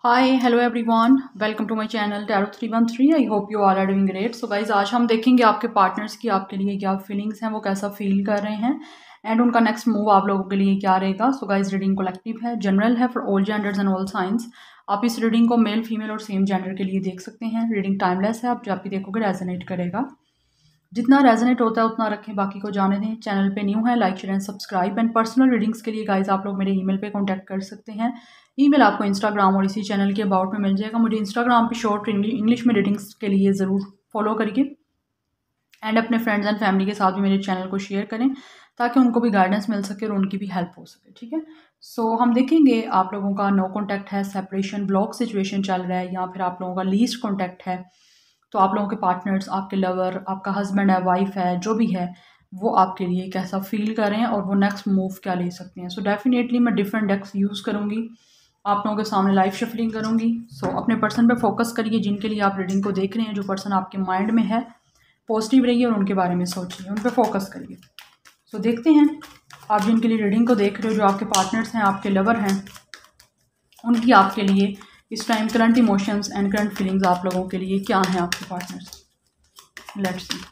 Hi hello everyone, welcome to my channel tarot 313। I hope you all are doing great. So guys, आज हम देखेंगे आपके partners की आपके लिए क्या फीलिंग्स हैं, वो कैसा फील कर रहे हैं एंड उनका नेक्स्ट मूव आप लोगों के लिए क्या रहेगा। सो गाइज, रीडिंग कलेक्टिव है, जनरल है for all genders and all signs. आप इस रीडिंग को मेल फीमेल और सेम जेंडर के लिए देख सकते हैं। रीडिंग टाइमलेस है, आप जब भी देखोगे रेजोनेट करेगा। जितना रेजोनेट होता है उतना रखें, बाकी को जाने दें। चैनल पे न्यू है, like share and subscribe. And personal readings के लिए गाइज आप लोग मेरे ईमेल पे कांटेक्ट कर सकते हैं। ईमेल आपको इंस्टाग्राम और इसी चैनल के अबाउट में मिल जाएगा। मुझे इंस्टाग्राम पे शॉर्ट इंग्लिश में रीडिंग्स के लिए ज़रूर फॉलो करिए एंड अपने फ्रेंड्स एंड फैमिली के साथ भी मेरे चैनल को शेयर करें ताकि उनको भी गाइडेंस मिल सके और उनकी भी हेल्प हो सके। ठीक है, सो हम देखेंगे आप लोगों का नो कॉन्टैक्ट है, सेपरेशन ब्लॉक सिचुएशन चल रहा है, या फिर आप लोगों का लीस्ट कॉन्टैक्ट है। तो आप लोगों के पार्टनर्स, आपके लवर, आपका हस्बैंड है, वाइफ है, जो भी है, वो आपके लिए कैसा फील कर रहे हैं और वो नेक्स्ट मूव क्या ले सकते हैं। सो डेफिनेटली मैं डिफरेंट डेक्स यूज़ करूँगी, आप लोगों के सामने लाइव शफलिंग करूँगी। सो अपने पर्सन पे फोकस करिए जिनके लिए आप रीडिंग को देख रहे हैं। जो पर्सन आपके माइंड में है, पॉजिटिव रहिए और उनके बारे में सोचिए, उन पर फोकस करिए। सो देखते हैं आप जिनके लिए रीडिंग को देख रहे हो, जो आपके पार्टनर्स हैं, आपके लवर हैं, उनकी आपके लिए इस time current emotions and current feelings आप लोगों के लिए क्या हैं आपके partners. Let's see.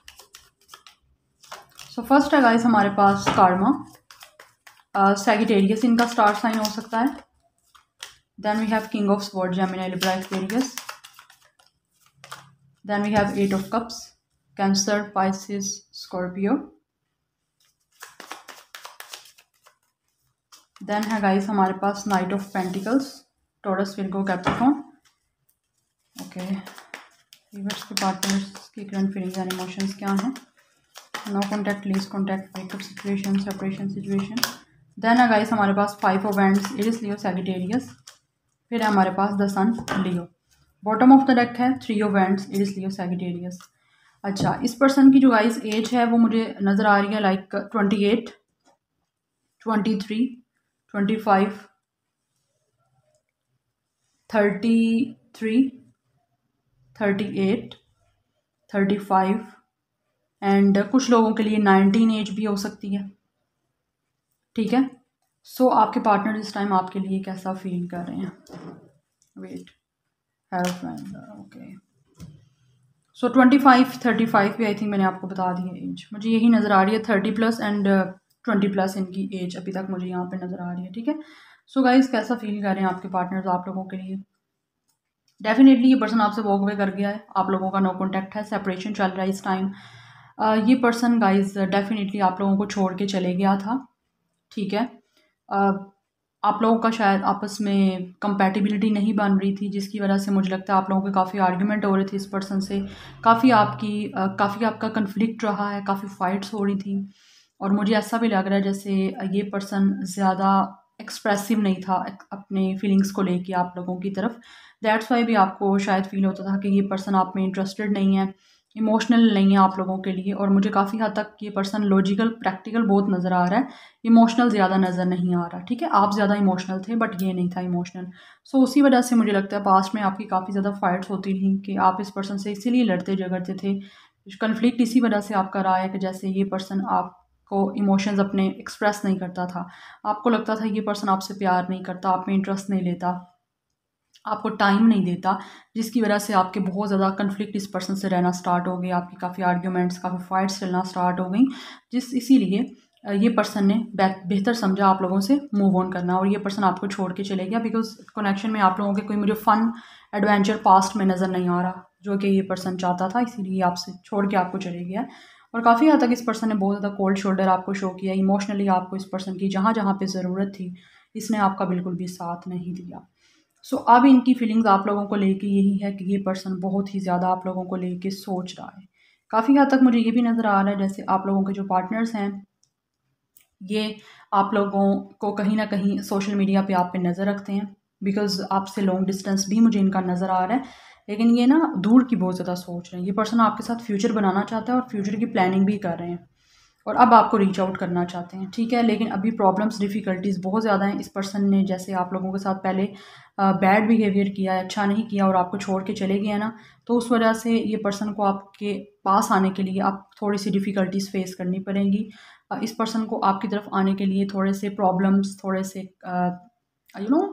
So first है गाइस हमारे पास कार्मा, सैजिटेरियस इनका स्टार साइन हो सकता है। Then we have king of sword, Gemini, Libra, Aquarius. Then we have eight of cups, Cancer, Pisces, Scorpio. Then है गाइस हमारे पास knight of pentacles, Taurus, Virgo, Capricorn. Okay, reverse के partners की current feelings and emotions क्या हैं। No contact, lease contact, breakup situation, separation situation. Then है guys हमारे पास five of wands, Aries, Leo, Sagittarius. फिर है हमारे पास the sun, Leo. Bottom of the deck है three of wands, Aries, Leo, Sagittarius. अच्छा, इस पर्सन की जो गाइस एज है वो मुझे नज़र आ रही है लाइक 28, 23, 25, 33, 38, 35 एंड कुछ लोगों के लिए 19 एज भी हो सकती है। ठीक है, सो आपके पार्टनर इस टाइम आपके लिए कैसा फील कर रहे हैं। वेट, ओके, सो 25, 35 भी आई थिंक मैंने आपको बता दी है एज। मुझे यही नज़र आ रही है 30+ एंड 20+ इनकी एज अभी तक मुझे यहाँ पे नज़र आ रही है। ठीक है, सो गाइज कैसा फील कर रहे हैं आपके पार्टनर्स आप लोगों के लिए। डेफिनेटली ये पर्सन आपसे वॉक अवे कर गया है, आप लोगों का नो कॉन्टैक्ट है, सेपरेशन चल रहा है इस टाइम। ये पर्सन गाइज डेफिनेटली आप लोगों को छोड़ के चले गया था। ठीक है, आप लोगों का शायद आपस में कंपैटिबिलिटी नहीं बन रही थी, जिसकी वजह से मुझे लगता है आप लोगों के काफ़ी आर्ग्यूमेंट हो रहे थे इस पर्सन से। काफ़ी आपका कन्फ्लिक्ट रहा है, काफ़ी फाइट्स हो रही थी। और मुझे ऐसा भी लग रहा है जैसे ये पर्सन ज़्यादा एक्सप्रेसिव नहीं था अपने फीलिंग्स को लेके आप लोगों की तरफ। दैट्स वाई भी आपको शायद फील होता था कि ये पर्सन आप में इंटरेस्टेड नहीं है, इमोशनल नहीं है आप लोगों के लिए। और मुझे काफ़ी हद तक ये पर्सन लॉजिकल, प्रैक्टिकल बहुत नज़र आ रहा है, इमोशनल ज़्यादा नज़र नहीं आ रहा। ठीक है, आप ज़्यादा इमोशनल थे बट ये नहीं था इमोशनल। सो उसी वजह से मुझे लगता है पास्ट में आपकी काफ़ी ज़्यादा फाइट्स होती थी कि आप इस पर्सन से इसीलिए लड़ते झगड़ते थे। कन्फ्लिक्ट इसी वजह से आपका रहा है कि जैसे ये पर्सन आपको इमोशंस अपने एक्सप्रेस नहीं करता था। आपको लगता था ये पर्सन आपसे प्यार नहीं करता, आप में इंटरेस्ट नहीं लेता, आपको टाइम नहीं देता, जिसकी वजह से आपके बहुत ज़्यादा कन्फ्लिक्ट इस पर्सन से रहना स्टार्ट हो गए। आपकी काफ़ी आर्ग्यूमेंट्स, काफ़ी फाइट्स चलना स्टार्ट हो गई, इसीलिए ये पर्सन ने बेहतर समझा आप लोगों से मूव ऑन करना और ये पर्सन आपको छोड़ के चले गया। बिकॉज कनेक्शन में आप लोगों के कोई मुझे फ़न एडवेंचर पास्ट में नज़र नहीं आ रहा जो कि ये पर्सन चाहता था, इसीलिए आपसे छोड़ के आपको चले गया। और काफ़ी हद तक इस पर्सन ने बहुत ज़्यादा कोल्ड शोल्डर आपको शो किया इमोशनली। आपको इस पर्सन की जहाँ जहाँ पे ज़रूरत थी इसने आपका बिल्कुल भी साथ नहीं दिया। सो अब इनकी फीलिंग्स आप लोगों को लेके यही है कि ये पर्सन बहुत ही ज़्यादा आप लोगों को लेके सोच रहा है। काफ़ी हद तक मुझे ये भी नज़र आ रहा है जैसे आप लोगों के जो पार्टनर्स हैं ये आप लोगों को कहीं ना कहीं सोशल मीडिया पे आप पे नज़र रखते हैं। बिकॉज आपसे लॉन्ग डिस्टेंस भी मुझे इनका नज़र आ रहा है, लेकिन ये ना दूर की बहुत ज़्यादा सोच रहे हैं। ये पर्सन आपके साथ फ्यूचर बनाना चाहता है और फ्यूचर की प्लानिंग भी कर रहे हैं और अब आपको रीच आउट करना चाहते हैं। ठीक है, लेकिन अभी प्रॉब्लम्स, डिफ़िकल्टीज़ बहुत ज़्यादा हैं। इस पर्सन ने जैसे आप लोगों के साथ पहले बैड बिहेवियर किया है, अच्छा नहीं किया और आपको छोड़ के चले गए ना, तो उस वजह से ये पर्सन को आपके पास आने के लिए आप थोड़ी सी डिफ़िकल्टीज़ फेस करनी पड़ेंगी। इस पर्सन को आपकी तरफ आने के लिए थोड़े से प्रॉब्लम्स, थोड़े से यू नो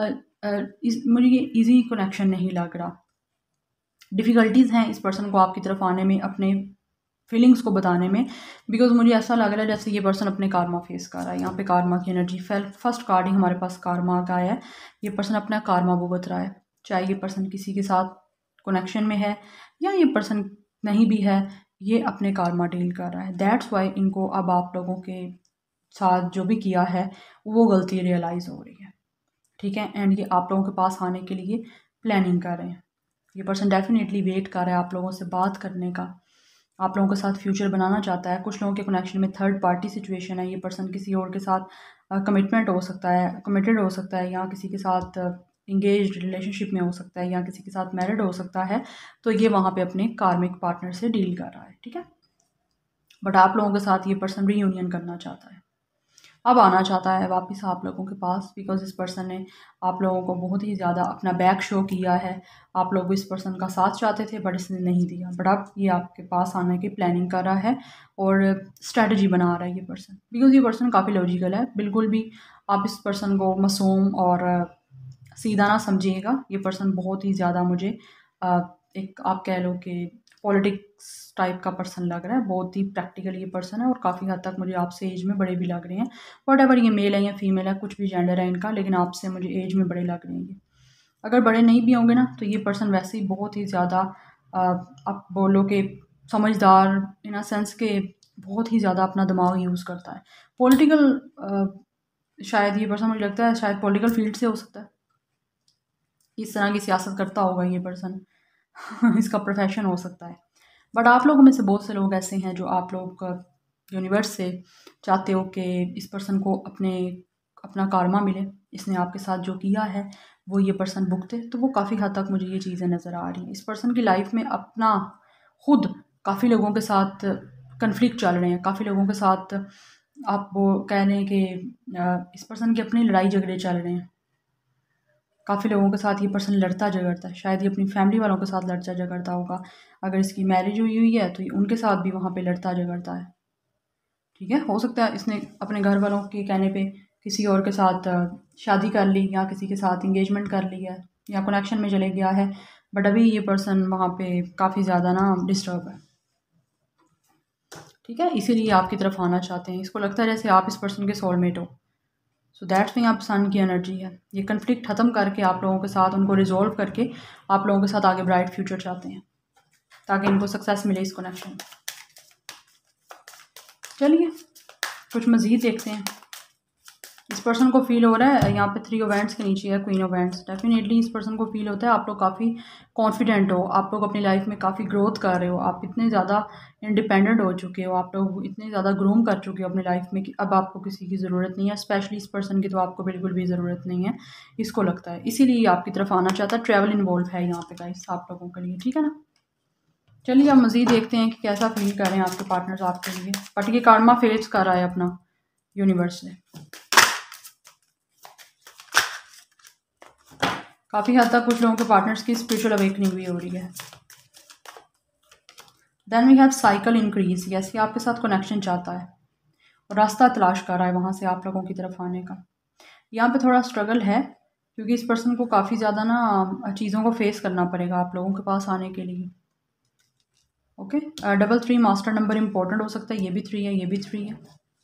मुझे ये इजी कनेक्शन नहीं लग रहा। डिफ़िकल्टीज़ हैं इस पर्सन को आपकी तरफ आने में, अपने फीलिंग्स को बताने में, बिकॉज मुझे ऐसा लग रहा है जैसे ये पर्सन अपने कारमा फेस कर रहा है। यहाँ पे कारमा की एनर्जी फर्स्ट कार्ड ही हमारे पास कारमा का है। ये पर्सन अपना कारमा भुगत रहा है, चाहे ये पर्सन किसी के साथ कनेक्शन में है या ये पर्सन नहीं भी है, ये अपने कारमा डील कर रहा है। दैट्स वाई इनको अब आप लोगों के साथ जो भी किया है वो गलती रियलाइज़ हो रही है, ठीक है। एंड ये आप लोगों के पास आने के लिए प्लानिंग कर रहे हैं। ये पर्सन डेफिनेटली वेट कर रहा है आप लोगों से बात करने का, आप लोगों के साथ फ्यूचर बनाना चाहता है। कुछ लोगों के कनेक्शन में थर्ड पार्टी सिचुएशन है। ये पर्सन किसी और के साथ कमिटमेंट हो सकता है, कमिटेड हो सकता है, या किसी के साथ इंगेज रिलेशनशिप में हो सकता है, या किसी के साथ मैरिड हो सकता है। तो ये वहाँ पे अपने कार्मिक पार्टनर से डील कर रहा है, ठीक है। बट आप लोगों के साथ ये पर्सन रीयूनियन करना चाहता है, अब आना चाहता है वापस आप लोगों के पास, बिकॉज इस पर्सन ने आप लोगों को बहुत ही ज़्यादा अपना बैक शो किया है। आप लोग इस पर्सन का साथ चाहते थे बट इसने नहीं दिया, बट अब ये आपके पास आने की प्लानिंग कर रहा है और स्ट्रेटजी बना रहा है ये पर्सन, बिकॉज ये पर्सन काफ़ी लॉजिकल है। बिल्कुल भी आप इस पर्सन को मासूम और सीधा ना समझिएगा। ये पर्सन बहुत ही ज़्यादा मुझे एक आप कह लो कि पॉलिटिक्स टाइप का पर्सन लग रहा है। बहुत ही प्रैक्टिकल ये पर्सन है और काफ़ी हद तक मुझे आपसे एज में बड़े भी लग रहे हैं। वट एवर ये मेल है या फीमेल है, कुछ भी जेंडर है इनका, लेकिन आपसे मुझे एज में बड़े लग रहे हैं ये। अगर बड़े नहीं भी होंगे ना तो ये पर्सन वैसे ही बहुत ही ज़्यादा आप बोलो कि समझदार, इन अ सेंस के बहुत ही ज़्यादा अपना दिमाग यूज़ करता है। पॉलिटिकल शायद ये पर्सन, मुझे लगता है शायद पॉलिटिकल फील्ड से हो सकता है, इस तरह की सियासत करता होगा ये पर्सन इसका प्रोफेशन हो सकता है। बट आप लोगों में से बहुत से लोग ऐसे हैं जो आप लोग यूनिवर्स से चाहते हो कि इस पर्सन को अपना कारमा मिले, इसने आपके साथ जो किया है वो ये पर्सन भुगते। तो वो काफ़ी हद तक मुझे ये चीज़ें नज़र आ रही हैं। इस पर्सन की लाइफ में अपना खुद काफ़ी लोगों के साथ कन्फ्लिक्ट चल रहे हैं, काफ़ी लोगों के साथ आप वो कह रहे हैं कि इस पर्सन की अपनी लड़ाई झगड़े चल रहे हैं। काफ़ी लोगों के साथ ये पर्सन लड़ता झगड़ता है, शायद ये अपनी फैमिली वालों के साथ लड़ता झगड़ता होगा। अगर इसकी मैरिज हुई हुई है तो ये उनके साथ भी वहाँ पे लड़ता झगड़ता है, ठीक है। हो सकता है इसने अपने घर वालों के कहने पे किसी और के साथ शादी कर ली या किसी के साथ इंगेजमेंट कर ली है या कनेक्शन में चले गया है, बट अभी ये पर्सन वहाँ पे काफ़ी ज़्यादा ना डिस्टर्ब है, ठीक है। इसीलिए आपकी तरफ आना चाहते हैं। इसको लगता है जैसे आप इस पर्सन के सोलमेट हो। सो दैट्स मीन आप सन की एनर्जी है। ये कन्फ्लिक्ट ख़त्म करके आप लोगों के साथ उनको रिजॉल्व करके आप लोगों के साथ आगे ब्राइट फ्यूचर चाहते हैं ताकि इनको सक्सेस मिले इस कनेक्शन में। चलिए कुछ मज़ीद देखते हैं। इस पर्सन को फील हो रहा है, यहाँ पे 3 ऑफ वैंड्स के नीचे है क्वीन ऑफ वैंड्स। डेफिनेटली इस पर्सन को फील होता है आप लोग काफ़ी कॉन्फिडेंट हो, आप लोग अपनी लाइफ में काफ़ी ग्रोथ कर रहे हो, आप इतने ज़्यादा इंडिपेंडेंट हो चुके हो, आप लोग इतने ज़्यादा ग्रूम कर चुके हो अपनी लाइफ में कि अब आपको किसी की ज़रूरत नहीं है। स्पेशली इस पर्सन की तो आपको बिल्कुल भी ज़रूरत नहीं है, इसको लगता है, इसीलिए आपकी तरफ आना चाहता है। ट्रैवल इन्वॉल्व है यहाँ पे गाइस आप लोगों के लिए, ठीक है ना। चलिए अब मज़ीद देखते हैं कि कैसा फील कर रहे हैं आपके पार्टनर्स आपके लिए। बट ये कारमा फेस कर रहा है अपना यूनिवर्स से। काफ़ी हद तक कुछ लोगों के पार्टनर्स की स्पिरिचुअल अवेकनिंग भी हो रही है। Then we have cycle increase. Yes, ये आपके साथ कनेक्शन चाहता है और रास्ता तलाश कर रहा है वहाँ से आप लोगों की तरफ आने का। यहाँ पे थोड़ा स्ट्रगल है क्योंकि इस पर्सन को काफ़ी ज़्यादा ना चीज़ों को फेस करना पड़ेगा आप लोगों के पास आने के लिए। ओके, 3 मास्टर नंबर इंपॉर्टेंट हो सकता है, ये भी 3 है, ये भी 3 है।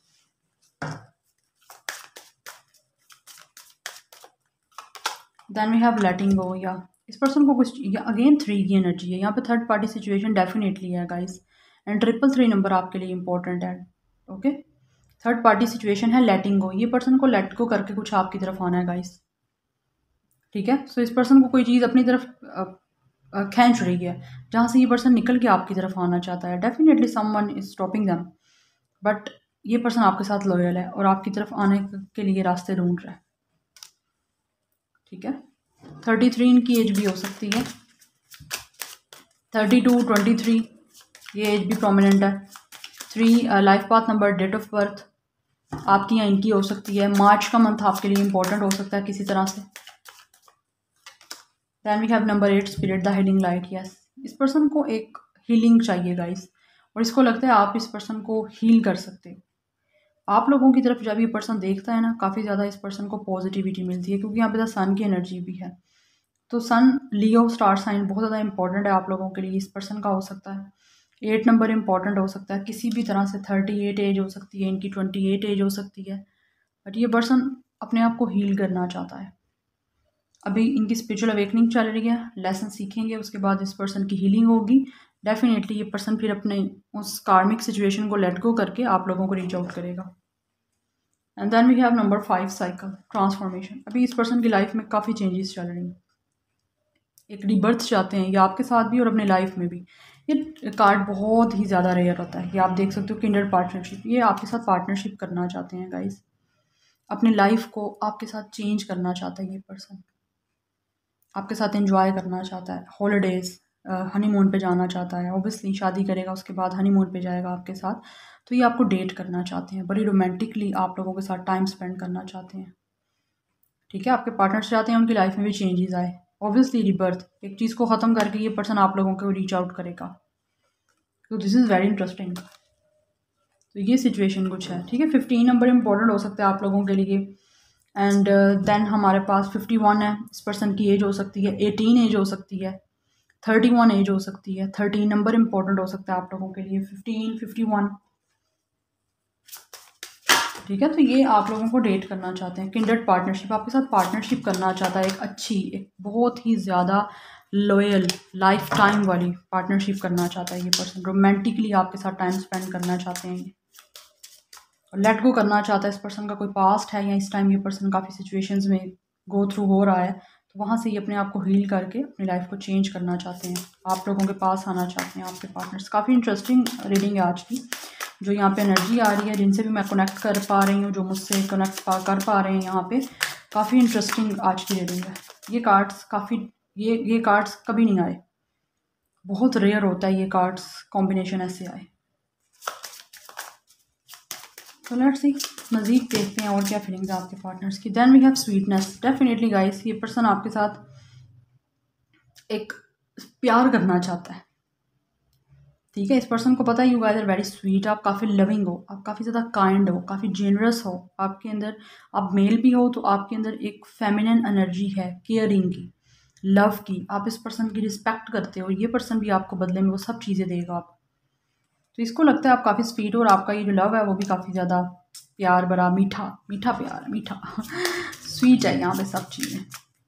Then we have letting go. या इस पर्सन को कुछ अगेन 3 की एनर्जी है। यहाँ पे थर्ड पार्टी सिचुएशन डेफिनेटली है गाइस। एंड 333 नंबर आपके लिए इंपॉर्टेंट है। ओके, थर्ड पार्टी सिचुएशन है, लेटिंग गो। ये पर्सन को लेट गो करके कुछ आपकी तरफ आना है गाइस, ठीक है। सो इस पर्सन को कोई चीज़ अपनी तरफ खींच रही है जहाँ से ये पर्सन निकल के आपकी तरफ आना चाहता है। Definitely someone is stopping them, but ये पर्सन आपके साथ लॉयल है और आपकी तरफ आने के लिए रास्ते ढूंढ रहा है, ठीक है। 33 इनकी एज भी हो सकती है, 32, 23 ये एज भी प्रोमिनेंट है। 3 life path number, date of birth आपकी या इनकी हो सकती है। मार्च का मंथ आपके लिए इंपॉर्टेंट हो सकता है किसी तरह से। Then we have number 8 spirit the healing light. Yes, इस पर्सन को एक हीलिंग चाहिए गाइस और इसको लगता है आप इस पर्सन को हील कर सकते हो। आप लोगों की तरफ जब ये पर्सन देखता है ना, काफ़ी ज़्यादा इस पर्सन को पॉजिटिविटी मिलती है, क्योंकि यहाँ पे सन की एनर्जी भी है। तो सन लियो स्टार साइन बहुत ज़्यादा इंपॉर्टेंट है आप लोगों के लिए। इस पर्सन का हो सकता है 8 नंबर इंपॉर्टेंट हो सकता है किसी भी तरह से। 38 एज हो सकती है इनकी, 28 एज हो सकती है। बट ये पर्सन अपने आप को हील करना चाहता है। अभी इनकी स्पिरिचुअल अवेकनिंग चल रही है, लेसन सीखेंगे, उसके बाद इस पर्सन की हीलिंग होगी। डेफिनेटली ये पर्सन फिर अपने उस कार्मिक सिचुएशन को लेट गो करके आप लोगों को रीच आउट करेगा। And then we have number 5 cycle transformation. अभी इस पर्सन की लाइफ में काफ़ी चेंजेस चल रही हैं, एक रीबर्थ चाहते हैं ये आपके साथ भी और अपने लाइफ में भी। ये कार्ड बहुत ही ज़्यादा रेयर होता है। ये आप देख सकते हो किंडर पार्टनरशिप, ये आपके साथ पार्टनरशिप करना चाहते हैं गाइस। अपनी लाइफ को आपके साथ चेंज करना चाहता है ये पर्सन, आपके साथ एंजॉय करना चाहता है, हॉलीडेज़ हनीमून पे जाना चाहता है। ऑब्वियसली शादी करेगा उसके बाद हनीमून पे जाएगा आपके साथ। तो ये आपको डेट करना चाहते हैं, बड़ी रोमांटिकली आप लोगों के साथ टाइम स्पेंड करना चाहते हैं। ठीक है, आपके पार्टनर्स चाहते हैं उनकी लाइफ में भी चेंजेस आए। ऑब्वियसली रिबर्थ, एक चीज़ को ख़त्म करके ये पर्सन आप लोगों को रीच आउट करेगा। तो दिस इज़ वेरी इंटरेस्टिंग। तो ये सिचुएशन कुछ है। ठीक है, 15 नंबर इंपॉर्टेंट हो सकता है आप लोगों के लिए। एंड देन हमारे पास 51 है। इस पर्सन की एज हो सकती है 18 एज हो सकती है, 31 एज हो सकती है। 13 नंबर इंपॉर्टेंट हो सकता है आप लोगों के लिए, 15, 51। ठीक है, तो ये आप लोगों को डेट करना चाहते हैं, किंडर्ड पार्टनरशिप, आपके साथ पार्टनरशिप करना चाहता है। एक अच्छी, एक बहुत ही ज़्यादा लॉयल लाइफ टाइम वाली पार्टनरशिप करना चाहता है ये पर्सन। रोमांटिकली आपके साथ टाइम स्पेंड करना चाहते हैं ये, और लेट गो करना चाहता है। इस पर्सन का कोई पास्ट है या इस टाइम ये पर्सन काफ़ी सिचुएशंस में गो थ्रू हो रहा है, तो वहाँ से ये अपने आप को हील करके अपनी लाइफ को चेंज करना चाहते हैं, आप लोगों के पास आना चाहते हैं आपके पार्टनर्स। काफ़ी इंटरेस्टिंग रीडिंग है आज की, जो यहाँ पे एनर्जी आ रही है, जिनसे भी मैं कनेक्ट कर पा रही हूँ, जो मुझसे कनेक्ट कर पा रहे हैं यहाँ पे। काफ़ी इंटरेस्टिंग आज की रीडिंग है। ये कार्ड्स काफ़ी, ये कार्ड्स कभी नहीं आए, बहुत रेयर होता है ये कार्ड्स कॉम्बिनेशन ऐसे आए। तो लेट्स सी, मज़ीद देखते हैं और क्या फीलिंग्स है आपके पार्टनर्स की। Then we have sweetness. Definitely guys, ये पर्सन आपके साथ एक प्यार करना चाहता है। ठीक है, इस पर्सन को पता है you guys are very sweet, आप काफ़ी लविंग हो, आप काफ़ी ज़्यादा काइंड हो, काफ़ी जेनरस हो। आपके अंदर, आप मेल भी हो तो आपके अंदर एक फेमिनिन एनर्जी है, केयरिंग की, लव की। आप इस पर्सन की रिस्पेक्ट करते हो, ये पर्सन भी आपको बदले में वो सब चीज़ें देगा आप। तो इसको लगता है आप काफ़ी स्वीट हो, और आपका ये जो लव है वो भी काफ़ी ज़्यादा प्यार भरा, मीठा मीठा प्यार, मीठा स्वीट है यहाँ पे सब चीज़ें।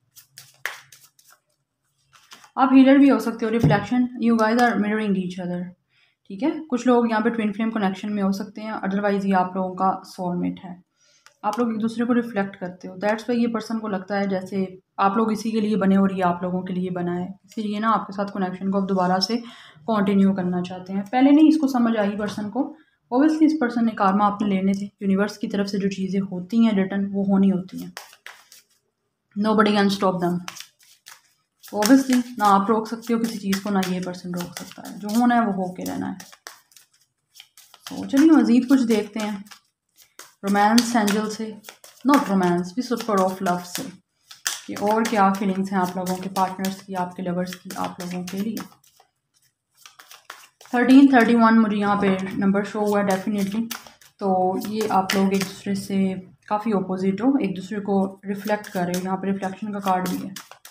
आप हीलर भी हो सकते हो। Reflection, you guys are mirroring each other. ठीक है, कुछ लोग यहाँ पे ट्विन फ्लेम कनेक्शन में हो सकते हैं, अदरवाइज ये आप लोगों का सोलमेट है। आप लोग एक दूसरे को रिफ्लेक्ट करते हो, दैट्स वाई ये पर्सन को लगता है जैसे आप लोग इसी के लिए बने और ये आप लोगों के लिए बना है। इसीलिए ना आपके साथ कनेक्शन को अब दोबारा से कंटिन्यू करना चाहते हैं। पहले नहीं इसको समझ आई पर्सन को, ओबियसली इस पर्सन ने कार्मा आपने लेने थे। यूनिवर्स की तरफ से जो चीज़ें होती हैं रिटर्न, वो होनी होती हैं। Nobody can stop them. Obviously ना आप रोक सकते हो किसी चीज़ को, ना ये पर्सन रोक सकता है। जो होना है वो होके रहना है। तो चलिए मज़ीद कुछ देखते हैं रोमांस एंजल से, नॉट रोमांस भी, सुपर ऑफ लव से, कि और क्या फीलिंग्स हैं आप लोगों के पार्टनर्स की, आपके लवर्स की, आप लोगों के लिए। 13, 31 मुझे यहाँ पे नंबर शो हुआ है डेफिनेटली। तो ये आप लोग एक दूसरे से काफ़ी अपोजिट हो, एक दूसरे को रिफ्लेक्ट कर रहे हो। यहाँ पे रिफ्लेक्शन का कार्ड भी है।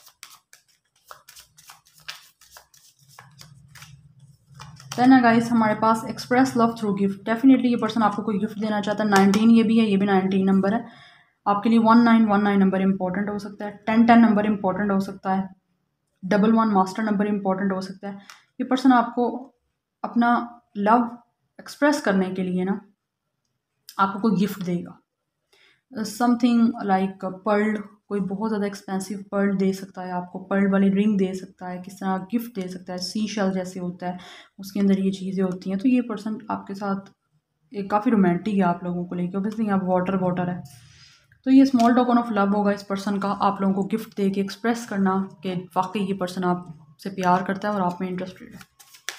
देन गाइस हमारे पास express love through gift. Definitely ये पर्सन आपको कोई गिफ्ट देना चाहता है। 19 ये भी है, ये भी 19 नंबर है आपके लिए। 1919 नंबर इंपॉर्टेंट हो सकता है, 1010 नंबर इंपॉर्टेंट हो सकता है, 11 मास्टर नंबर इंपॉर्टेंट हो सकता है। ये पर्सन आपको अपना लव एक्सप्रेस करने के लिए ना आपको कोई गिफ्ट देगा। समथिंग लाइक पर्ल, कोई बहुत ज़्यादा एक्सपेंसिव पर्ल दे सकता है आपको, पर्ल वाली रिंग दे सकता है, किस तरह गिफ्ट दे सकता है। सी शेल जैसे होता है, उसके अंदर ये चीज़ें होती हैं। तो ये पर्सन आपके साथ एक काफ़ी रोमांटिक है आप लोगों को लेकर। ऑब्वियसली यहाँ वाटर वाटर है, तो ये स्मॉल टोकन ऑफ लव होगा इस पर्सन का, आप लोगों को गिफ्ट दे के एक्सप्रेस करना कि वाकई ये पर्सन आपसे प्यार करता है और आप में इंटरेस्टेड है।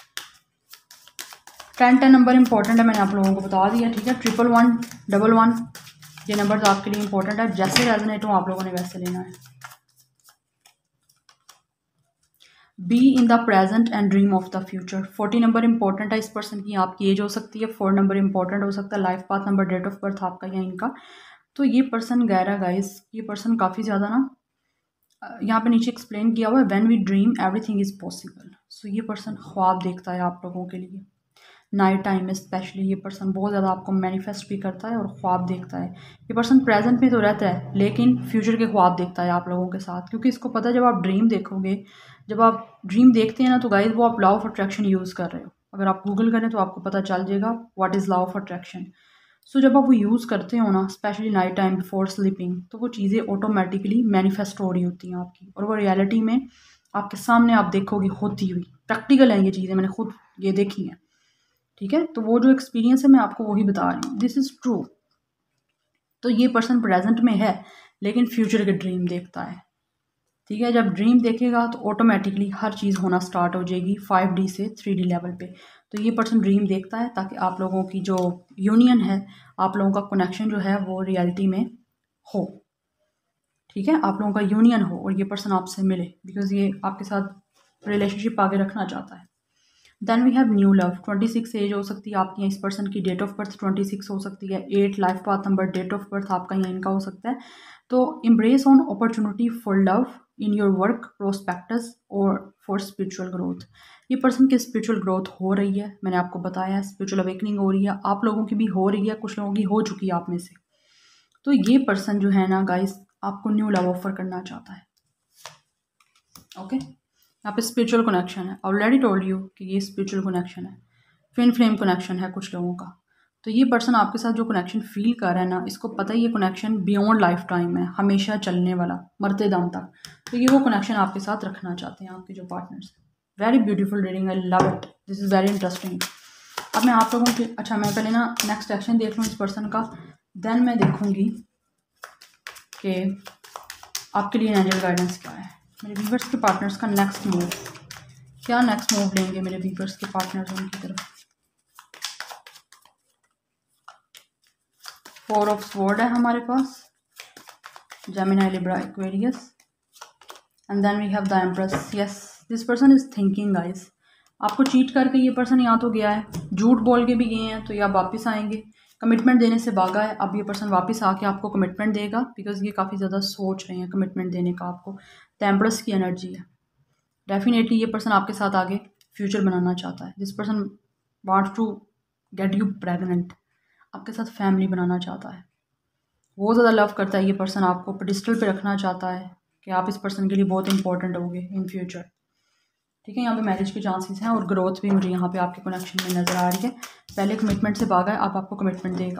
1010 नंबर इंपॉर्टेंट है, मैंने आप लोगों को बता दिया। ठीक है, 111, 11, ये नंबर्स आपके लिए इंपॉर्टेंट है। जैसे रेजोनेट हो आप लोगों ने वैसे लेना है। Be in the present and dream of the future. 40 number important है इस पर्सन की, आपकी एज हो सकती है। 4 नंबर इंपॉर्टेंट हो सकता है, life path number, date of birth आपका या इनका। तो ये पर्सन गहरा गाइस, ये पर्सन काफ़ी ज़्यादा ना, यहाँ पे नीचे एक्सप्लेन किया हुआ है, when we dream everything is possible. So ये पर्सन ख्वाब देखता है आप लोगों के लिए, नाइट टाइम में स्पेशली ये पर्सन बहुत ज़्यादा आपको मैनिफेस्ट भी करता है और ख्वाब देखता है। ये पर्सन प्रेजेंट में तो रहता है लेकिन फ्यूचर के ख्वाब देखता है आप लोगों के साथ, क्योंकि इसको पता है जब आप ड्रीम देखोगे, जब आप ड्रीम देखते हैं ना तो गाइस वो आप लॉ ऑफ अट्रैक्शन यूज़ कर रहे हो। अगर आप गूगल करें तो आपको पता चल जाएगा what is law of attraction. So जब आप वो यूज़ करते हो ना, specially night time before sleeping, तो वो चीज़ें ऑटोमेटिकली मैनिफेस्ट हो रही होती हैं आपकी, और वो रियलिटी में आपके सामने आप देखोगे होती हुई। प्रैक्टिकल है ये चीज़ें, मैंने खुद ये देखी हैं, ठीक है। तो वो जो एक्सपीरियंस है मैं आपको वही बता रही हूँ, दिस इज़ ट्रू। तो ये पर्सन प्रेजेंट में है लेकिन फ्यूचर के ड्रीम देखता है, ठीक है। जब ड्रीम देखेगा तो ऑटोमेटिकली हर चीज़ होना स्टार्ट हो जाएगी 5D से 3D लेवल पे। तो ये पर्सन ड्रीम देखता है ताकि आप लोगों की जो यूनियन है, आप लोगों का कनेक्शन जो है वो रियलिटी में हो, ठीक है। आप लोगों का यूनियन हो और ये पर्सन आपसे मिले, बिकॉज ये आपके साथ रिलेशनशिप आगे रखना चाहता है। Then we have new love. 26 age हो सकती है आपकी, इस पर्सन की डेट ऑफ बर्थ 26 हो सकती है। 8 life path number, date of birth आपका या इनका हो सकता है। तो embrace on opportunity for love in your work prospects और फॉर स्पिरिचुअल ग्रोथ। ये पर्सन की स्पिरिचुअल ग्रोथ हो रही है, मैंने आपको बताया, स्पिरिचुअल अवेकनिंग हो रही है, आप लोगों की भी हो रही है, कुछ लोगों की हो चुकी है आप में से। तो ये पर्सन जो है ना गाइस, आपको न्यू लव ऑफर करना चाहता है, ओके। यहाँ पे स्पिरिचुअल कनेक्शन है, ऑलरेडी टोल्ड यू कि ये स्पिरिचुअल कनेक्शन है, ट्विन फ्लेम कनेक्शन है कुछ लोगों का। तो ये पर्सन आपके साथ जो कनेक्शन फील कर रहा है ना, इसको पता है ये कनेक्शन बियॉन्ड लाइफ टाइम है, हमेशा चलने वाला, मरते दम तक। तो ये वो कनेक्शन आपके साथ रखना चाहते हैं आपके जो partners. Very beautiful reading, I love it, this is very interesting. अब मैं आप लोगों के, अच्छा मैं पहले ना नेक्स्ट एक्शन देख लूँ इस पर्सन का, देन मैं देखूँगी कि आपके लिए एंजल गाइडेंस क्या है। मेरे व्यूवर्स के पार्टनर्स का नेक्स्ट मूव क्या, नेक्स्ट मूव लेंगे मेरे व्यूवर्स के पार्टनर्स उनकी तरफ। 4 ऑफ स्वॉर्ड है हमारे पास, Gemini, Libra, Aquarius, and then we have the empress. Yes, this person is thinking guys, आपको चीट करके ये पर्सन यहाँ तो गया है, झूठ बोल के भी गए हैं, तो ये आप वापस आएंगे। कमिटमेंट देने से भागा है, अब ये पर्सन वापस आके आपको कमिटमेंट देगा, बिकॉज ये काफ़ी ज़्यादा सोच रहे हैं कमिटमेंट देने का आपको। द एम्प्रेस की एनर्जी है, डेफिनेटली ये पर्सन आपके साथ आगे फ्यूचर बनाना चाहता है। This person wants to get you pregnant, आपके साथ फैमिली बनाना चाहता है, बहुत ज़्यादा लव करता है ये पर्सन, आपको पेडिस्टल पे रखना चाहता है कि आप इस पर्सन के लिए बहुत इंपॉर्टेंट होगे इन फ्यूचर, ठीक है। यहाँ पे मैरिज के चांसेस हैं और ग्रोथ भी मुझे यहाँ पे आपके कनेक्शन में नज़र आ रही है। पहले कमिटमेंट से भागा है, अब आपको कमिटमेंट देगा।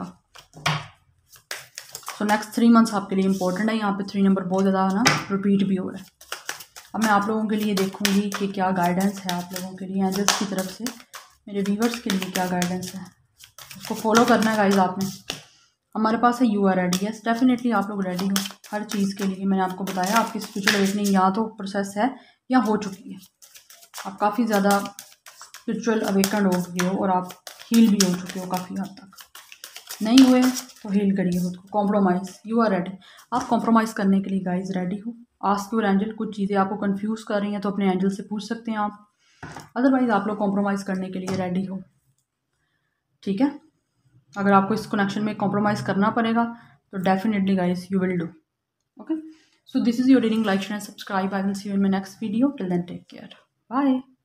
सो नेक्स्ट 3 मंथ्स आपके लिए इंपॉर्टेंट है। यहाँ पे 3 नंबर बहुत ज़्यादा ना रिपीट भी हो रहा है। अब मैं आप लोगों के लिए देखूंगी कि क्या गाइडेंस है आप लोगों के लिए एंजल्स की तरफ से, मेरे व्यूवर्स के लिए क्या गाइडेंस है, उसको फॉलो करना है गाइज आपने। हमारे पास है you are ready. Yes, definitely आप लोग रेडी हो हर चीज़ के लिए। मैंने आपको बताया आपकी स्पिरिचुअल अवेकनिंग या तो प्रोसेस है या हो चुकी है, आप काफ़ी ज़्यादा स्पिरिचुअल अवेकन हो गए हो और आप हील भी हो चुके हो काफ़ी हद तक। नहीं हुए तो हील करिए खुद को, कॉम्प्रोमाइज़, यू आर रेडी। आप कॉम्प्रोमाइज़ करने के लिए गाइज रेडी हो। आस्क योर एंजल, कुछ चीज़ें आपको कंफ्यूज कर रही हैं तो अपने एंजल से पूछ सकते हैं आप, अदरवाइज़ आप लोग कॉम्प्रोमाइज़ करने के लिए रेडी हो, ठीक है। अगर आपको इस कनेक्शन में कॉम्प्रोमाइज़ करना पड़ेगा तो definitely guys you will do, okay. So this is your reading, like share and subscribe. I will see you in my next video, till then take care, bye.